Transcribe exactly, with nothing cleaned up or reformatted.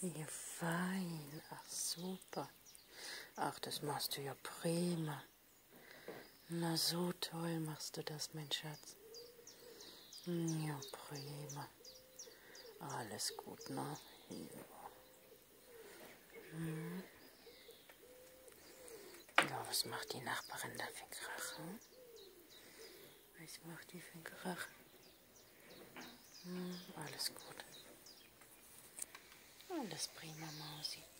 Wie fein. Ach, super. Ach, das machst du ja prima. Na, so toll machst du das, mein Schatz. Ja, prima. Alles gut, ne? Ja. Hm. Ja, was macht die Nachbarin da für Krach? Hm? Was macht die für Krach? Hm, alles gut. Alles prima, Mausi.